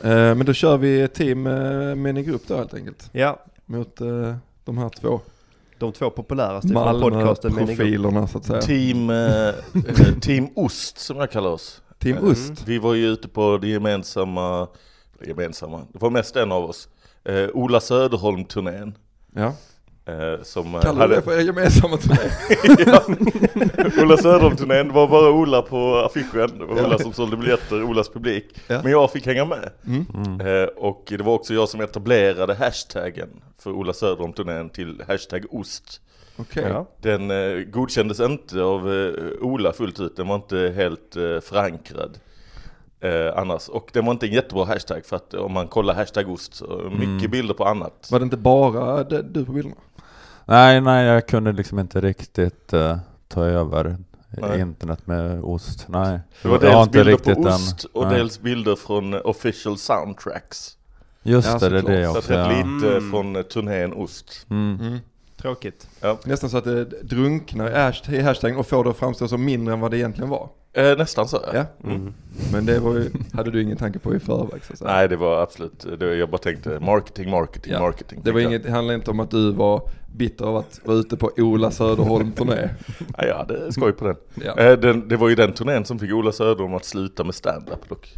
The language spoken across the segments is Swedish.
Men då kör vi team med en grupp då helt enkelt. Ja. Mot de här två. De två populäraste från podcasten Malmö-profilerna så att säga. Team Ost som jag kallar oss. Team Ost. Vi var ju ute på det gemensamma. Det var mest en av oss. Ola Söderholm-turnén. Ja. Som kallar det för gemensamma turné? Ja. Ola Söderholm-turnén var bara Ola på affischen. Det var Ola som sålde biljetter, Olas publik. Ja. Men jag fick hänga med. Och det var också jag som etablerade hashtaggen för Ola Söderholm-turnén till #ost. Okay. Ja. Den godkändes inte av Ola fullt ut. Den var inte helt förankrad. Annars. Och det var inte en jättebra hashtag för att om man kollar #ost så mycket bilder på annat. Var det inte bara du på bilderna? Nej, jag kunde liksom inte riktigt ta över internet med ost. Nej. Det var dels bilder på ost och dels bilder från official soundtracks. Just det är det också. Så att lite från turnén Ost. Tråkigt. Ja. Nästan så att det drunknar i hashtaggen och får det att framstå som mindre än vad det egentligen var. Nästan så, ja. Men det var ju, hade du ingen tanke på i förväg så att säga. Nej, det var absolut, jag bara tänkte marketing. Det handlade inte om att du var bitter av att vara ute på Ola Söderholm-turné. Ja, det skoj på den. Ja. Det var ju den turnén som fick Ola Söderholm att sluta med stand-up dock.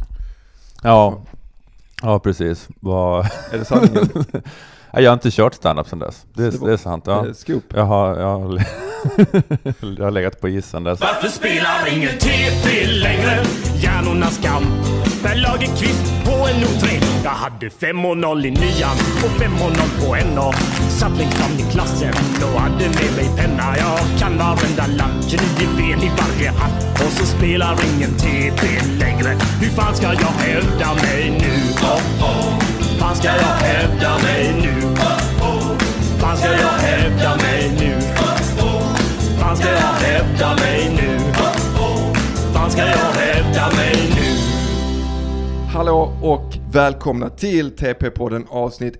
Ja, precis. Är det sanningen? Jag har inte kört stand-up sedan dess. Det är sant. Ja. Det är scoop. Jag har legat på isen dess. Varför spelar ingen TP längre? Hjärnornas kamp. Per Lagerqvist på en O3. Jag hade 5-0 i nian och 5-0 på NA. Satt längst fram i klassen och hade med mig penna. Jag kan varenda lapp, 29 ben i varje hatt. Och så spelar ingen TP längre. Hur fan ska jag hävda mig nu? Fan ska jag hävda mig nu? Fan ska jag hävda mig nu? Fan ska jag hävda mig nu? Fan ska jag hävda mig nu? Hallå och välkomna till TP-podden avsnitt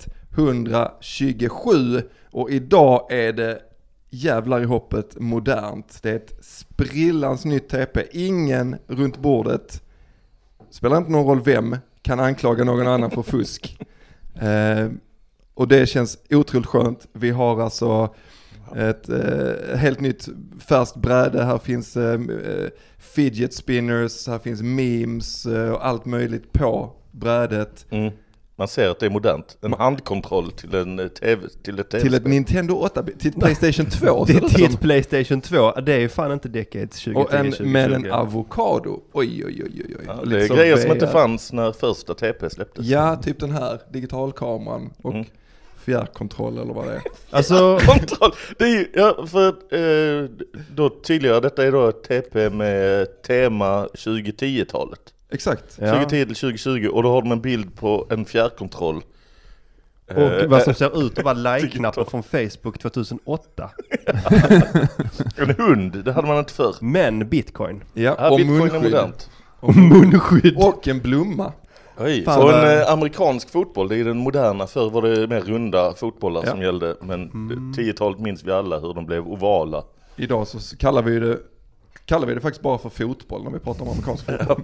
127. Och idag är det jävlar i hoppet modernt. Det är ett sprillans nytt TP. Ingen runt bordet, spelar inte någon roll vem, kan anklaga någon annan för fusk. Och det känns otroligt skönt. Vi har alltså ett helt nytt färskt bräde. Här finns fidget spinners, här finns memes och allt möjligt på brädet. Man ser att det är modernt. En handkontroll till en TV, till ett Nintendo 8, till ett PlayStation 2. Till ett PlayStation 2. Det är ju fan inte Decades 2010. Med en avokado. Oj. Ja, det är grejer som inte fanns när första TP släpptes. Ja, typ den här digitalkameran och fjärrkontroll eller vad det är. Alltså kontroll. Det är ju, då tydligare, detta är då ett TP med tema 2010-talet. Exakt. 2010 till 2020 och då har de en bild på en fjärrkontroll. Och vad som ser ut att vara like-knappen från Facebook 2008. En hund, det hade man inte förr. Men Bitcoin. Ja, och Bitcoin är modernt. Och munskydd. Och en blomma. Oj, så en amerikansk fotboll, det är den moderna. Förr var det mer runda fotbollar som gällde. Men 10-talet minns vi alla hur de blev ovala. Idag så kallar vi det faktiskt bara för fotboll när vi pratar om amerikansk fotboll.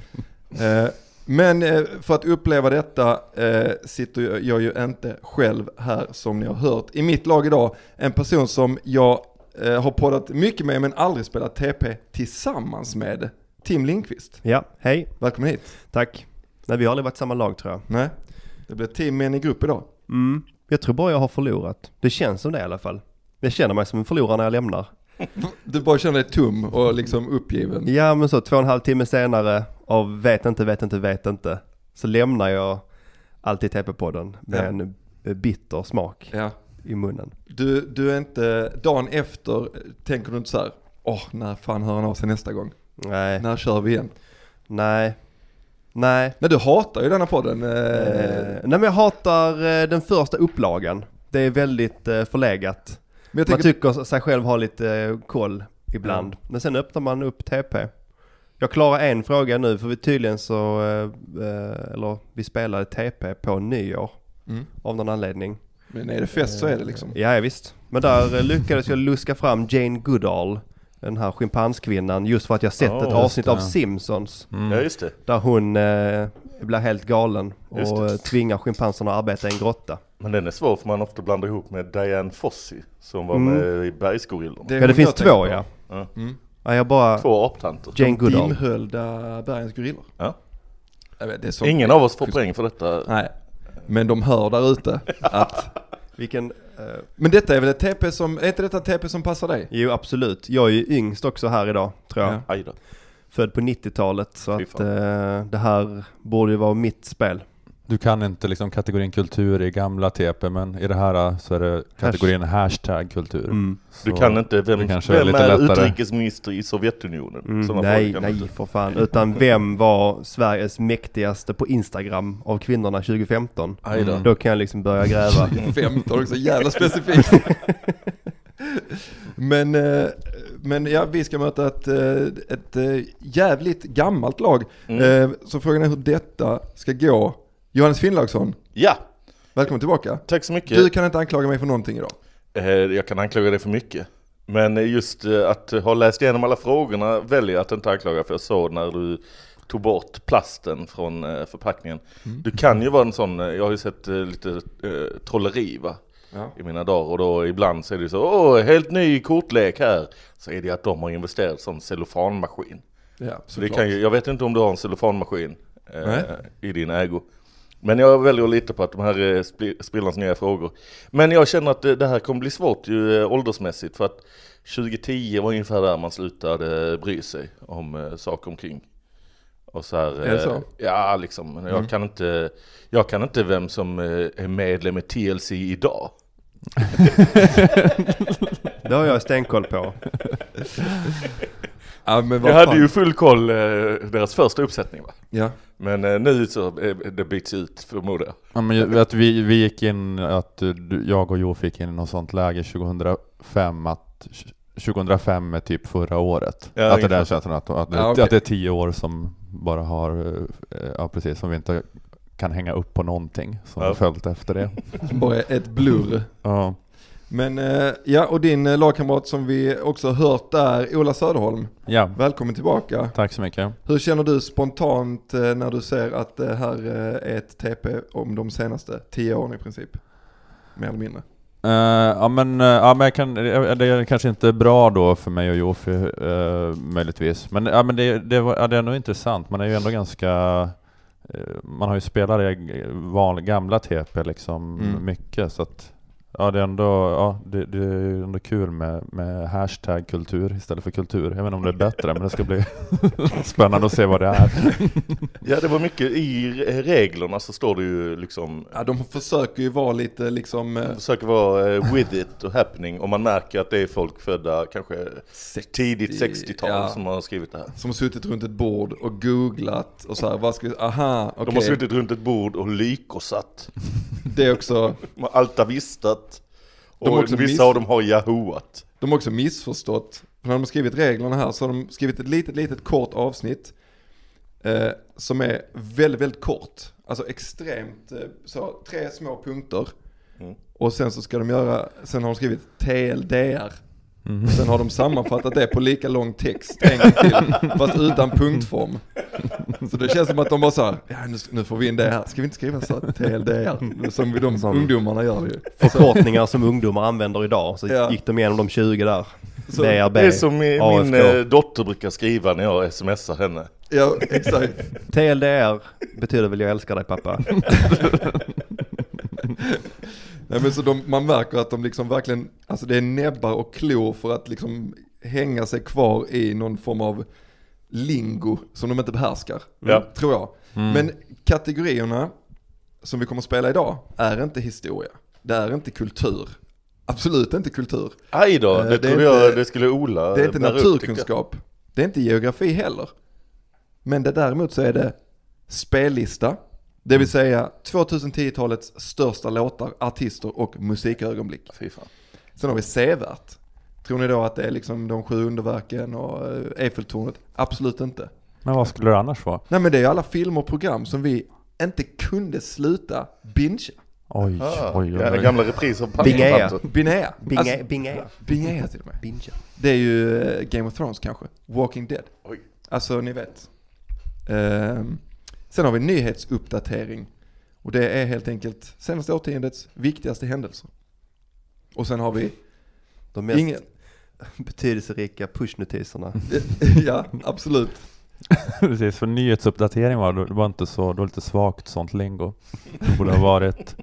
Men för att uppleva detta sitter jag ju inte själv här som ni har hört. I mitt lag idag, en person som jag har poddat mycket med men aldrig spelat TP tillsammans med, Tim Lindqvist. Ja, hej. Välkommen hit. Tack. Nej, vi har aldrig varit samma lag tror jag. Nej, det blir Tim med en i grupp idag. Jag tror bara jag har förlorat. Det känns som det i alla fall. Jag känner mig som en förlorare när jag lämnar. Du bara känner dig tom och liksom uppgiven. Ja, men så 2,5 timme senare av vet inte så lämnar jag alltid TP-podden med en bitter smak i munnen. Du är inte, dagen efter tänker du inte så här, när fan hör han av sig nästa gång? Nej. När kör vi igen? Nej. Nej, du hatar ju denna podden. Nej, men jag hatar den första upplagan. Det är väldigt förlegat. Man tycker sig själv ha lite koll ibland. Men sen öppnar man upp TP. Jag klarar en fråga nu för vi tydligen så vi spelade TP på nyår av någon anledning. Men är det fest så är det liksom. Ja, visst. Men där lyckades jag luska fram Jane Goodall, den här schimpanskvinnan, just för att jag sett ett avsnitt av Simpsons. Ja, just det. Där hon blir helt galen och tvingar schimpanserna att arbeta i en grotta. Men den är svår för man ofta blandar ihop med Diane Fossey som var med i Bergsgorillorna. Det finns två, ja. Ja, jag bara... Två aptanter. Jane Goodall. Dimhölda Bergens gorillor. Ja. Det är så ingen av oss får poäng för detta. Nej, men de hör där ute att... Vilken... Men detta är väl ett TP som... Är inte detta ett TP som passar dig? Jo, absolut. Jag är ju yngst också här idag, tror jag. Ja. Född på 90-talet, så att det här borde ju vara mitt spel. Du kan inte liksom kategorin kultur i gamla TP, men i det här så är det kategorin hashtag kultur. Du kan inte, vem är utrikesminister i Sovjetunionen? Nej, för fan. Utan vem var Sveriges mäktigaste på Instagram av kvinnorna 2015? Då kan jag liksom börja gräva. 2015 också, jävla specifikt. Men ja, vi ska möta ett jävligt gammalt lag. Så frågan är hur detta ska gå. Johannes Finnlaugsson. Ja. Välkommen tillbaka. Tack så mycket. Du kan inte anklaga mig för någonting idag. Jag kan anklaga dig för mycket. Men just att ha läst igenom alla frågorna väljer jag att inte anklaga, för jag såg när du tog bort plasten från förpackningen. Du kan ju vara en sån, jag har ju sett lite trolleri i mina dagar, och då ibland så är det så, helt ny kortlek här. Så är det att de har investerat som cellofanmaskin. Ja, så det kan ju, jag vet inte om du har en cellofanmaskin i din ägo. Men jag väljer att lita på att de här är sprillans nya frågor. Men jag känner att det här kommer bli svårt ju åldersmässigt, för att 2010 var ungefär där man slutade bry sig om saker omkring. Och så här, är det så? Ja, liksom. Jag kan inte vem som är medlem i TLC idag. Det har jag stenkoll på. Ja, men jag hade ju full koll deras första uppsättning, va? Ja. Men nu så det byts ut, förmodar jag. Ja, men att vi gick in, att jag och Jo fick in i något sånt läge 2005, att 2005 är typ förra året. Att det där känns att det är 10 år som bara har, precis, som vi inte kan hänga upp på någonting som har följt efter det. Som bara är ett blurr. Ja. Men och din lagkamrat som vi också har hört där, Ola Söderholm. Ja. Välkommen tillbaka. Tack så mycket. Hur känner du spontant när du ser att det här är ett TP om de senaste 10 åren i princip? Mer eller mindre. Men det är kanske inte bra då för mig och Jofi, möjligtvis. Men det är nog intressant. Man är ju ändå ganska... man har ju spelat i gamla TP liksom mycket, så att det är ändå det är ändå kul med hashtag kultur istället för kultur. Jag vet inte om det är bättre, men det ska bli spännande att se vad det är. Ja, det var mycket i reglerna, så står det ju liksom... Ja, de försöker ju vara lite liksom... De försöker vara with it och happening, och man märker att det är folk födda kanske tidigt 60-tal som har skrivit det här. Som har suttit runt ett bord och googlat och så här, vad ska vi... Aha, okej. De har suttit runt ett bord och lykosatt. Det är också... Altavistat. Och vissa av dem har Yahooat. De har också missförstått. För när de har skrivit reglerna här så har de skrivit ett litet kort avsnitt som är väldigt, väldigt kort. Alltså extremt, så 3 små punkter. Och sen så ska de sen har de skrivit TLDR. Sen har de sammanfattat det på lika lång text en gång till, fast utan punktform. Så det känns som att de bara så här, nu får vi in det här. Ska vi inte skriva så TLDR som de ungdomarna gör ju. Förkortningar som ungdomar använder idag, så gick de igenom de 20 där. Så, BRB, det är som min dotter brukar skriva när jag smsar henne. Ja, exakt. TLDR betyder väl jag älskar dig, pappa. Nej, men så man märker att de liksom verkligen, alltså det är näbbar och klor för att liksom hänga sig kvar i någon form av lingo som de inte behärskar, tror jag. Men kategorierna som vi kommer att spela idag är inte historia. Det är inte kultur. Absolut inte kultur. Aj då, det trodde jag det skulle Ola. Det är inte naturkunskap. Det är inte geografi heller. Men däremot så är det spellista. Det vill säga 2010-talets största låtar, artister och musikögonblick. Fy fan. Sen har vi sevärt. Tror ni då att det är liksom de 7 underverken och Eiffeltornet? Absolut inte. Men vad skulle det annars vara? Nej, men det är alla filmer och program som vi inte kunde sluta binge. Oj. Gamla repriser på Bingea till och med. Binge. Det är ju Game of Thrones kanske. Walking Dead. Oj. Alltså ni vet. Sen har vi nyhetsuppdatering. Och det är helt enkelt senaste årtiondets viktigaste händelser. Och sen har vi de mest betydelserika pushnotiserna. Ja, absolut. Precis, för nyhetsuppdatering var inte så, det var lite svagt sånt lingo. Det borde ha varit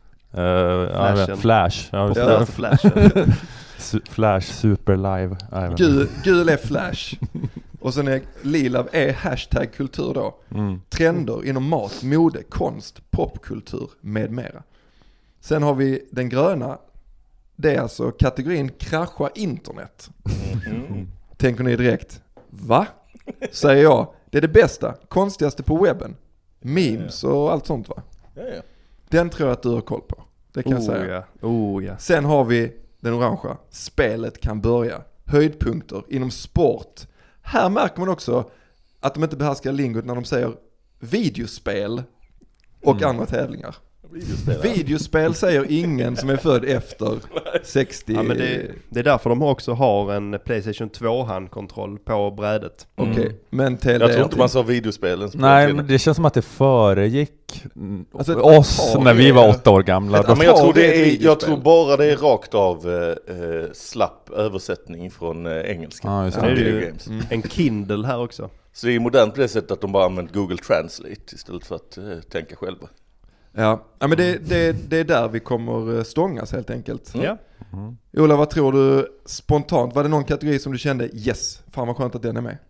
Flash. Ja, Flash Super Live. Gul är Flash. Och sen är lila är hashtag-kultur då. Trender inom mat, mode, konst, popkultur med mera. Sen har vi den gröna. Det är alltså kategorin krascha internet. Tänker ni direkt, va? Säger jag, det är det bästa, konstigaste på webben. Memes och allt sånt, va? Ja. Den tror jag att du har koll på. Det kan jag säga. Ja. Sen har vi den orangea. Spelet kan börja. Höjdpunkter inom sport. Här märker man också att de inte behärskar lingot när de säger videospel och andra tävlingar. Videospel säger ingen som är född efter 60. Ja, men det är därför de också har en PlayStation 2-handkontroll på brädet. Okej, men till jag tror inte man sa videospelen. Nej, men det känns som att det föregick oss när vi var 8 år gamla. Men jag tror bara det är rakt av slapp översättning från engelska. Ja, det är ju en Kindle här också. Så det är modernt på det sättet att de bara använder Google Translate istället för att tänka själva. Ja, men det är där vi kommer stångas helt enkelt. Ja. Ola, vad tror du spontant? Var det någon kategori som du kände, yes, fan vad skönt att den är med?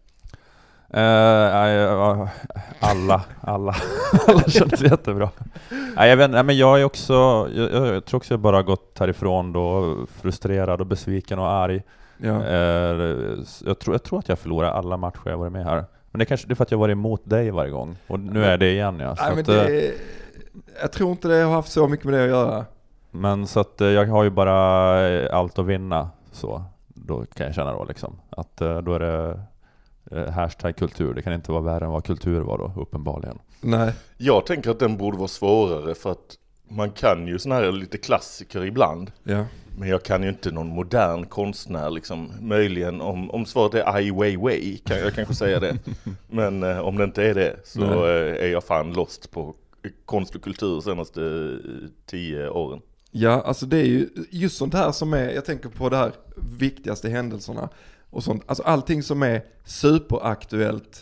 Alla känns jättebra. Jag vet, men jag är också, jag tror också jag bara gått härifrån då frustrerad och besviken och arg. Ja. Jag tror att jag förlorar alla matcher jag varit med här. Men det är för att jag var emot dig varje gång. Och nu är det igen. Ja. Nej, men jag tror inte det har haft så mycket med det att göra. Men så att jag har ju bara allt att vinna. Så då kan jag känna då liksom att då är det hashtag kultur. Det kan inte vara värre än vad kultur var då, uppenbarligen. Nej. Jag tänker att den borde vara svårare för att man kan ju såna här lite klassiker ibland. Ja. Men jag kan ju inte någon modern konstnär liksom. Möjligen om svaret är Ai Weiwei kan jag kanske säga det. Men om det inte är det så är jag fan lost på konst och kultur senaste 10 åren. Ja, alltså det är ju just sånt här som är, jag tänker på det här viktigaste händelserna och sånt. Alltså allting som är superaktuellt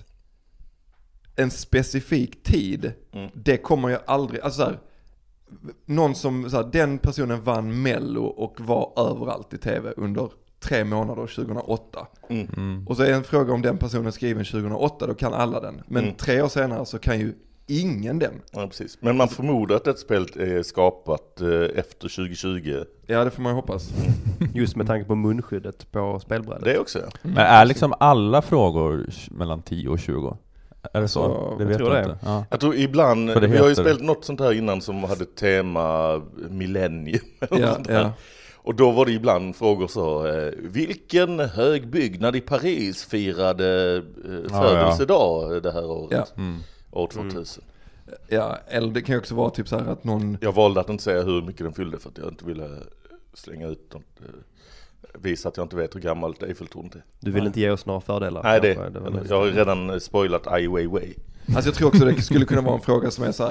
en specifik tid, det kommer jag aldrig, alltså så här, någon som, så här, den personen vann Mello och var överallt i tv under 3 månader 2008. Och så är en fråga om den personen skriven 2008, då kan alla den. Men 3 år senare så kan ju ingen den. Ja, precis. Men man förmodar att ett spel är skapat efter 2020. Ja, det får man ju hoppas. Just med tanke på munskyddet på spelbrädet. Det också, ja. Men är liksom alla frågor mellan 10 och 20? Är det så? Det vet jag inte. Ja. Jag tror ibland, vi har ju spelat något sånt här innan som hade tema millennium. Ja. Och då var det ibland frågor så, vilken hög byggnad i Paris firade födelsedag det här året? Ja. År 2000. Ja, eller det kan ju också vara typ så här att någon... Jag valde att inte säga hur mycket den fyllde för att jag inte ville slänga ut dem. Visa att jag inte vet hur gammalt Eiffeltornet är. Du vill inte ge oss några fördelar? Nej, jag har redan spoilat Ai Weiwei. Alltså jag tror också det skulle kunna vara en fråga som är så här: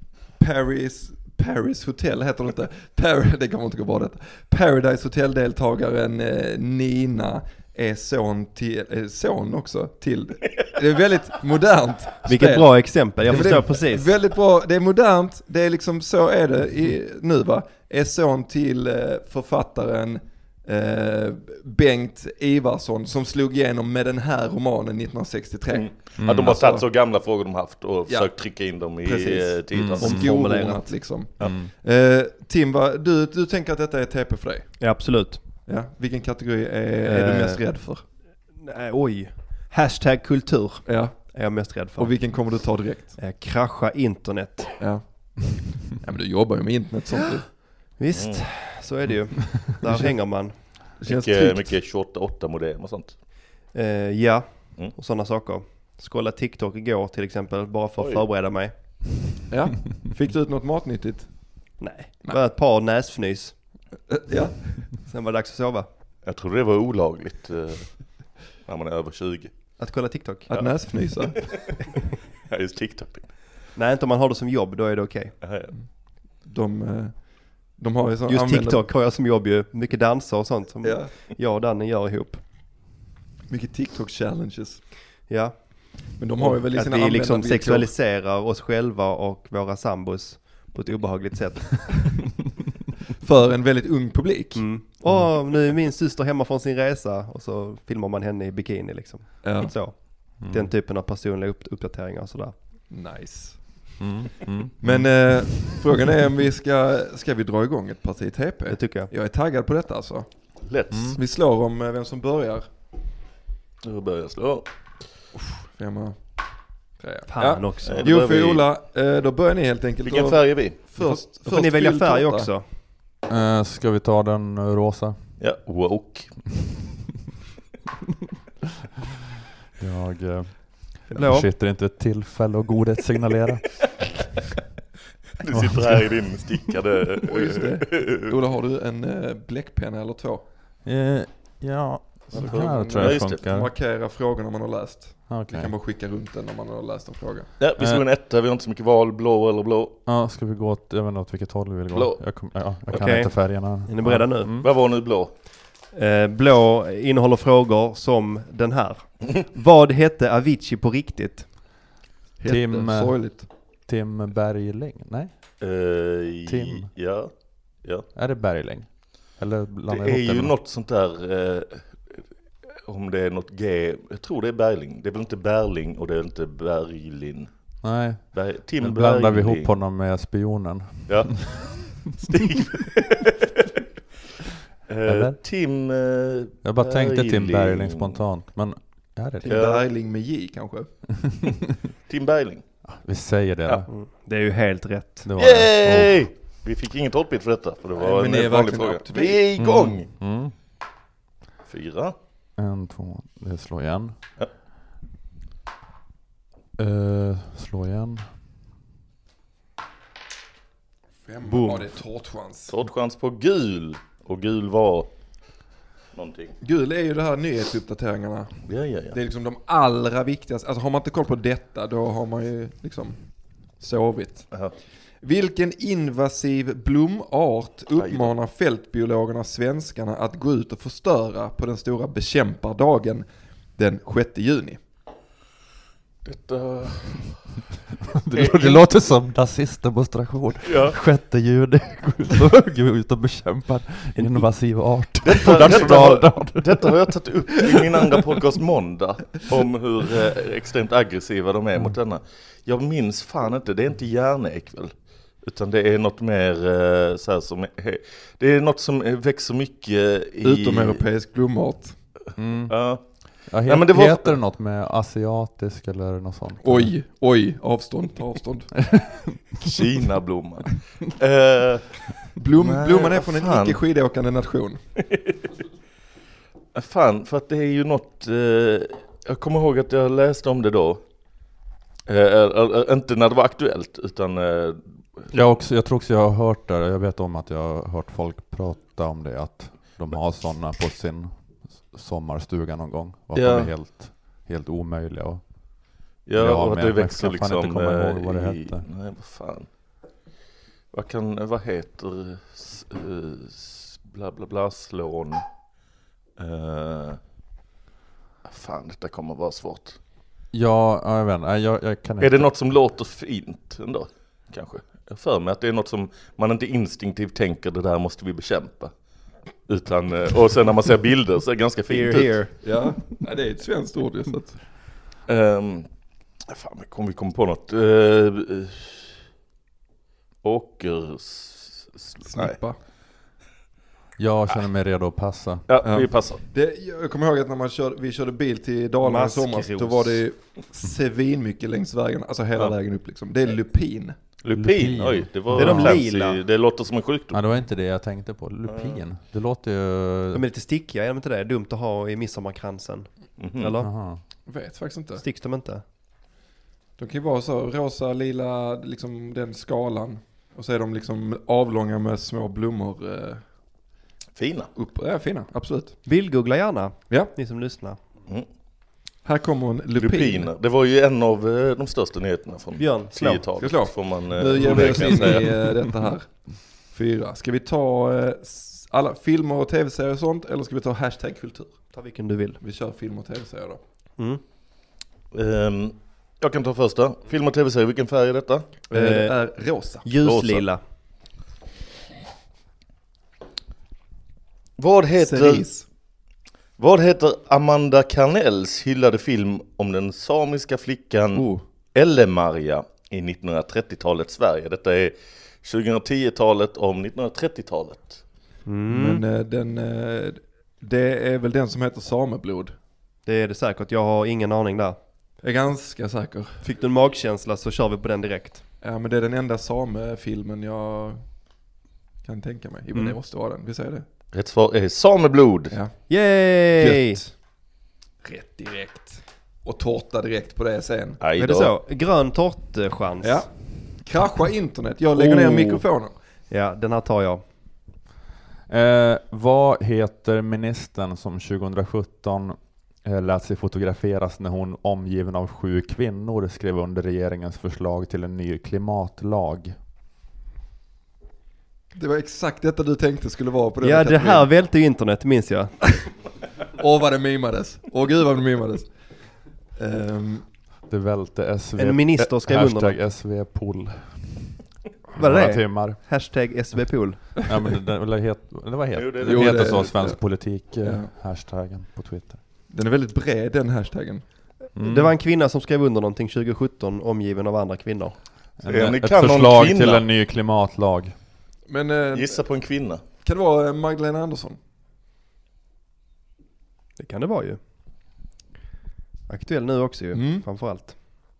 Paris Hotel heter det inte. Det kommer inte gå bra detta. Paradise Hotel-deltagaren Nina är son också till. Det är väldigt modernt. Vilket bra exempel, jag förstår precis. Väldigt bra, det är modernt. Det är liksom så är det nu, va? Är son till författaren Bengt Ivarsson som slog igenom med den här romanen 1963. Ja, de har tagit så gamla frågor de haft och försökt trycka in dem i titlar. Omformulerat liksom. Tim, du tänker att detta är TP för dig? Ja, absolut. Ja. Vilken kategori är du mest rädd för? Oj. Hashtag kultur är jag mest rädd för. Och vilken kommer du ta direkt? Krascha internet. Ja, men du jobbar ju med internet sånt. Visst, så är det ju. Där hänger man. Mycket 28 modem och sånt. Och sådana saker. Skålla TikTok igår till exempel, bara för att förbereda mig. Ja, fick du ut något matnyttigt? Nej, det var ett par näsfnys. Ja. Sen var det dags att sova. Jag tror det var olagligt när man är över 20. Att kolla TikTok? Att näsfnysa? Ja, just TikTok. Nej, inte om man har det som jobb, då är det okej. De har ju sån just TikTok har jag som jobb ju. Mycket danser och sånt som jag och Danny gör ihop. Mycket TikTok-challenges. Ja. Men de har ju väl i sina att vi liksom sexualiserar oss själva och våra sambos på ett obehagligt sätt. För en väldigt ung publik. Nu är min syster hemma från sin resa och så filmar man henne i bikini liksom. Ja. Så. Den typen av personliga uppdateringar och sådär. Nice. Men frågan är om vi ska vi dra igång ett parti TP? Det tycker jag. Jag är taggad på detta alltså. Let's. Vi slår om vem som börjar. Nu börjar jag slå. 5, 3. Fan också. Jofi och Ola, då börjar ni helt enkelt. Vilken färg är vi? Först får ni välja färg också. Ska vi ta den rosa? Ja, woke. Jag sitter inte ett tillfälle och godhet signalera. Du sitter här i din stickade... Just det. Ola, har du en bläckpenna eller 2? Ja, så här tror jag funkar. Markera frågorna man har läst. Okay. Vi kan bara skicka runt den om man har läst en fråga. Ja, vi slår en 1, vi har inte så mycket val, blå eller blå. Ja, ska vi gå åt, jag vet inte åt vilket håll vi vill gå. Blå. Jag kan inte färgerna. Är ni beredda nu? Vad var nu blå? Blå innehåller frågor som den här. Vad hette Avicii på riktigt? Sorgligt. Tim Bergling? Nej? Tim? Ja. Är det Bergling? Eller det är ju något sånt där... om det är något G... Jag tror det är Bergling. Det är väl inte Berling och det är inte Berglin. Nej. Tim nu blandar vi ihop honom med spionen. Ja. Stig. Tim jag bara tänkte Tim Bergling spontant. Men är det Tim Bergling med J kanske? Tim Bergling. Vi säger det. Ja. Det är ju helt rätt. Det var Yay! Vi fick inget hållbit för detta. För det var en vanlig fråga. Vi är igång! 4. 1, 2, det slår igen. Ja. Slå igen. 5 var det tårtchans. Tårtchans på gul. Och gul var någonting. Gul är ju det här nyhetsuppdateringarna. Ja. Det är liksom de allra viktigaste. Alltså har man inte koll på detta, då har man ju liksom sovit. Aha. Vilken invasiv blomart uppmanar fältbiologerna svenskarna att gå ut och förstöra på den stora bekämpardagen den 6 juni? Detta... Det låter som nazistdemonstration. 6 juni. Gå ut och bekämpa en invasiv art. Detta har jag tagit upp i min andra podcast Måndag. Om hur extremt aggressiva de är mot denna. Jag minns fan inte, det är inte järnäck väl? Utan det är något mer så här som... Det är något som växer mycket i... Utomeuropeisk blomart. Ja. Ja, heter det något med asiatisk eller något sånt? Oj, avstånd. Kina-blomman. Blomman är från en icke-skidåkande nation. Fan, för att det är ju något... jag kommer ihåg att jag läste om det då. Inte när det var aktuellt, utan... Jag tror också jag har hört det. Jag vet om att jag har hört folk prata om det. Att de har sådana på sin sommarstuga någon gång. Och att de är helt omöjliga. Och och det växer liksom... Jag kan inte komma ihåg vad det hette. Nej, vad fan. Vad heter... bla bla bla slån. Fan, detta kommer vara svårt. Ja, jag vet inte. Jag kan inte. Är det något som låter fint ändå? Kanske. Jag för mig att det är något som man inte instinktivt tänker, det där måste vi bekämpa. Utan, och sen när man ser bilder så är det ganska fint ut. Ja, nej, det är ett svenskt ord just att... fan, vi kommer på något. Snippa. Jag känner mig redo att passa. Ja, vi passar. Jag kommer ihåg att när vi körde bil till Dalarna i somras, då var det svin mycket längs vägen, alltså hela vägen upp liksom. Det är lupin. Lupin, oj, det var de lila. Det låter som en sjukdom. Ja, det var inte det jag tänkte på. Lupin. Det låter ju... De är lite stickiga, är de inte det? Dumt att ha i midsommarkransen. Eller? Aha. Jag vet faktiskt inte. Sticks de inte? De kan ju vara så rosa, lila, liksom den skalan. Och så är de liksom avlånga med små blommor. Fina. Ja, fina, absolut. Bildgoogla gärna, ja. Ni som lyssnar. Här kommer en lupin. Det var ju en av de största nyheterna från Björn, 10-talet. Slå. Får man, nu ger vi oss in i detta här. 4. Ska vi ta alla filmer och tv-serier och sånt, eller ska vi ta hashtag-kultur? Ta vilken du vill. Vi kör film och tv-serier då. Jag kan ta första. Film och tv-serier, vilken färg är detta? Det är rosa. Ljuslila. Vad heter Amanda Carnells hyllade film om den samiska flickan Elle-Maria i 1930-talets Sverige? Detta är 2010-talet om 1930-talet. Men det är väl den som heter Sameblod. Det är det säkert, jag har ingen aning där. Jag är ganska säker. Fick du en magkänsla så kör vi på den direkt. Ja, men det är den enda samefilmen jag kan tänka mig. Jo, men det måste vara den, vi säger det. Rätt svar är Sameblod. Ja. Yay! Gött. Rätt direkt. Och tårta direkt på det sen. Är det så? Grön tårtchans. Ja. Krascha internet. Jag lägger ner mikrofonen. Ja, den här tar jag. Vad heter ministern som 2017 lät sig fotograferas när hon omgiven av 7 kvinnor skrev under regeringens förslag till en ny klimatlag? Det var exakt detta du tänkte skulle vara på den. Ja, det här välte internet, minns jag. Vad det mimades. Gud vad det mimades. Det välte SV. En minister skrev under. Hashtag SV-pool. Vad är det? Timmar. Hashtag SV-pool. Ja, men det heter heter så, svensk politik, hashtaggen på Twitter. Den är väldigt bred, den hashtaggen. Det var en kvinna som skrev under någonting 2017 omgiven av andra kvinnor. Ett förslag till en ny klimatlag. Men, gissa på en kvinna. Kan det vara Magdalena Andersson? Det kan det vara ju. Aktuell nu också ju, framförallt.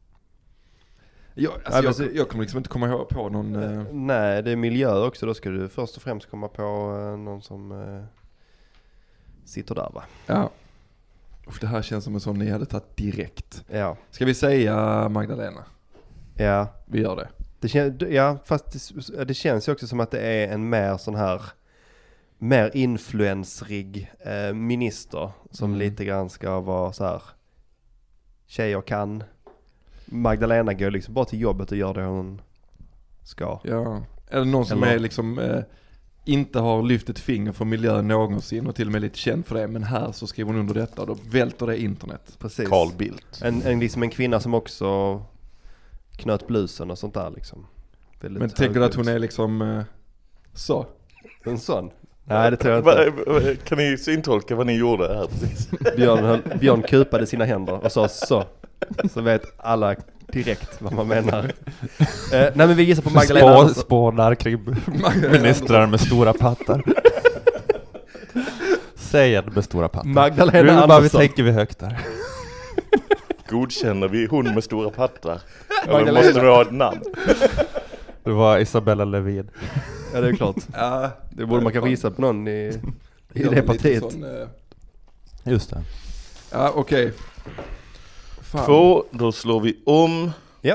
Jag kommer liksom inte komma på någon... Nej, det är miljö också. Då ska du först och främst komma på någon som sitter där, va? Ja. Det här känns som en sån ni hade tagit direkt. Ja. Ska vi säga Magdalena? Ja. Vi gör det. Fast det känns ju också som att det är en mer sån här mer influensrig minister som lite grann ska vara så här tjejer kan. Magdalena går liksom bara till jobbet och gör det hon ska. Ja. Eller någon som är liksom inte har lyft ett finger för miljön någonsin och till och med lite känd för det, men här så skriver hon under detta och då välter det internet. Precis. Carl Bildt. Liksom en kvinna som också knöt blusen och sånt där liksom. Men tänker du att hon är liksom så? En sån? Nej, det tror jag inte. Kan ni syntolka vad ni gjorde här precis? Björn kupade sina händer och sa så. Så vet alla direkt vad man menar. Nej, men vi gissar på Magdalena. Spånar kring ministrar med stora pattar. Säger med stora pattar. Magdalena Andersson. Andersson. Vi tänker vi högt där. Godkänner vi hon med stora pattar? Eller måste vi ha ett namn? Det var Isabella Lövin. Ja, det är klart. Ja, det borde man kanske gissa på någon i det partiet. Just det. Ja, okej. 2, då slår vi om. Ja.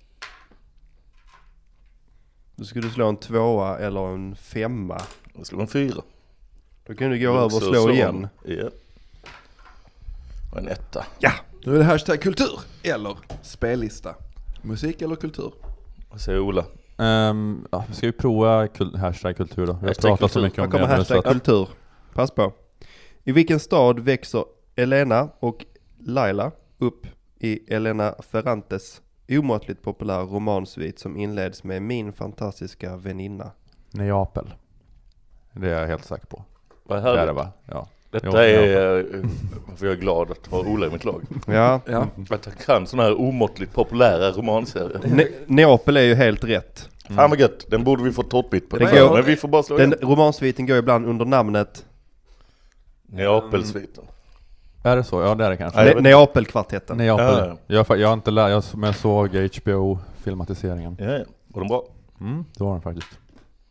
Då ska du slå en 2 eller en 5. Jag slår en 4. Då kan du gå över och slå igen. Ja. Och en 1. Ja, nu är det hashtag kultur eller spellista. Musik eller kultur? Vad säger Ola? Vi ska ju prova hashtag kultur då. Jag pratar så mycket om det. Hashtag kultur. Pass på. I vilken stad växer Elena och Laila upp i Elena Ferrantes omåttligt populär romansvit som inleds med Min fantastiska väninna? Neapel. Det är jag helt säker på. Vad är det, va? Ja. Detta är varför jag är glad att ha Ola i mitt lag. Ja. Att jag kan sådana här omåttligt populära romanserier. Neapel är ju helt rätt. Fan vad gött, den borde vi få toppigt på. Men vi får bara slå den romansviten går ibland under namnet Neapelsviten. Är det så? Ja, det är det kanske. Neapelkvartetten. Neapel. Jag har inte lärt, men jag såg HBO-filmatiseringen. Ja. Var den bra? Det var den faktiskt.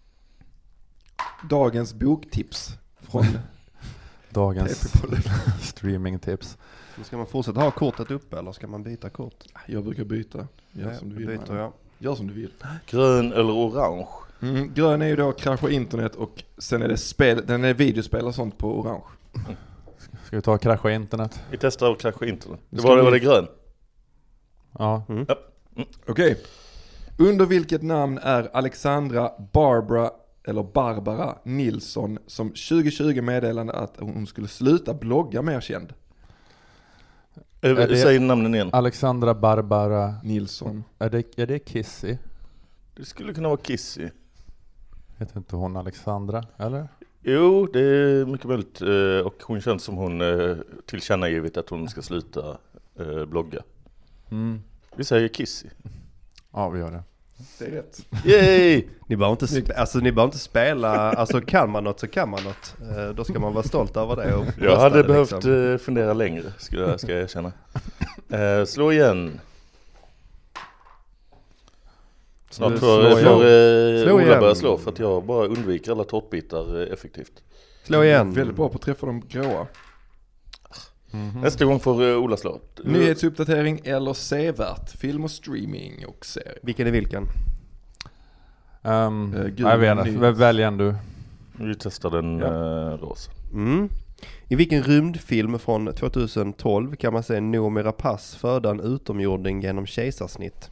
Dagens boktips från dagens streamingtips. Ska man fortsätta ha kortet uppe eller ska man byta kort? Jag brukar byta. Gör som du vill. Gör som du vill. Grön eller orange? Grön är ju då krascha internet och sen är det spel, den är videospel och sånt på orange. Ska vi ta krascha internet? Vi testar att krascha internet. Var det grön? Ja. Okej. Under vilket namn är Alexandra Barbara Nilsson som 2020 meddelade att hon skulle sluta blogga mer känd? Säg namnen igen. Alexandra Barbara Nilsson. Är det Kissy? Det skulle kunna vara Kissy. Heter inte hon Alexandra, eller? Jo, det är mycket möjligt. Och hon känns som hon tillkännagivit att hon ska sluta blogga. Vi säger Kissy. Ja, vi gör det. Det är rätt. Yay! Ni behöver inte spela, alltså kan man något så kan man något. Då ska man vara stolt över det. Och jag hade det, behövt liksom. fundera längre, ska jag erkänna. Slå igen. Snart får Ola börja slå för att jag bara undviker alla tårtbitar effektivt. Slå igen. Väldigt bra på att träffa de gråa. Nästa gång får Ola slå. Nyhetsuppdatering eller sevärt? Film och streaming och serie. Vilken är vilken? Jag vet inte. Välj en du. Vi testar den rosa. I vilken rymdfilm från 2012 kan man se Noomi Rapace föda en utomjording genom kejsarsnitt?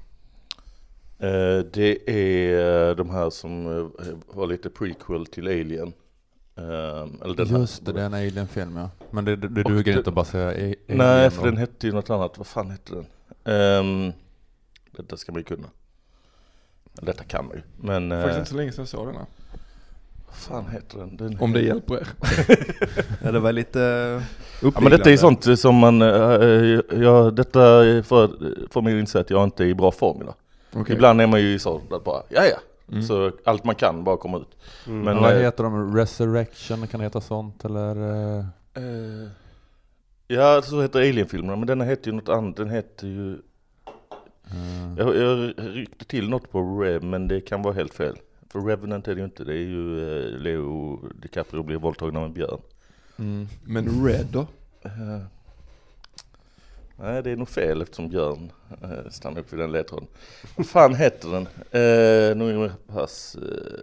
Det är de här som var lite prequel till Alien. Eller den just det, det är en Alien-film, ja. Men det duger inte att bara säga Alien. Nej, för den hette ju något annat. Vad fan hette den? Detta ska man ju kunna. Detta kan man ju. Men, faktiskt inte så länge sedan jag såg den här. Vad fan heter den? Om det hjälper er. Ja, det var lite ja, men detta är sånt som man... detta får mig att inse att jag inte är i bra form idag. Okay. Ibland är man ju så att bara, så allt man kan bara komma ut. Men vad heter de? Resurrection, kan det heta sånt? Eller? Ja, så heter Alien-filmerna. Men den heter ju något annat. Den heter ju... Jag ryckte till något på Rev, men det kan vara helt fel. För Revenant är det ju inte. Det är ju Leo DiCaprio blir våldtagen av en björn. Men Red då? Nej, det är nog fel eftersom björn stannar upp vid den ledtråden. Vad fan heter den? Noomi Rapace.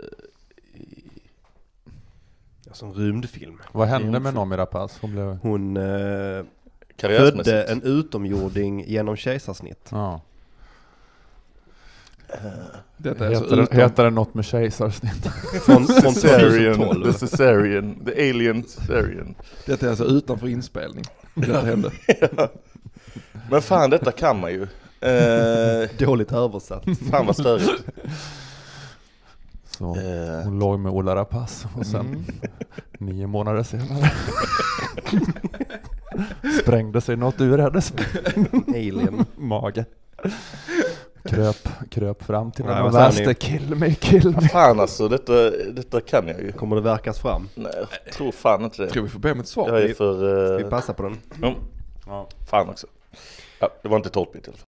Som rymdfilm. Vad hände med Noomi Rapace? Hon födde en utomjording genom kejsarsnitt. Ja. Heter det något med kejsarsnitt? från 2012. The Caesarean. The Alien Caesarean. Detta är alltså utanför inspelning. Detta hände. Ja. Men fan, detta kan man ju. Dåligt översatt. Fan vad störigt. Så hon låg med Ola Rapace och sen 9 månader senare sprängde sig något ur hennes alien mage. Kröp fram till den och värste kill me. Fan alltså, detta kan jag ju. Kommer det verkas fram? Nej, jag tror fan inte det. Tror vi får be om ett svar. Jag är för... Ska vi passa på den? Ja. Fan också. Ja, det var inte 12-bit i alla fall.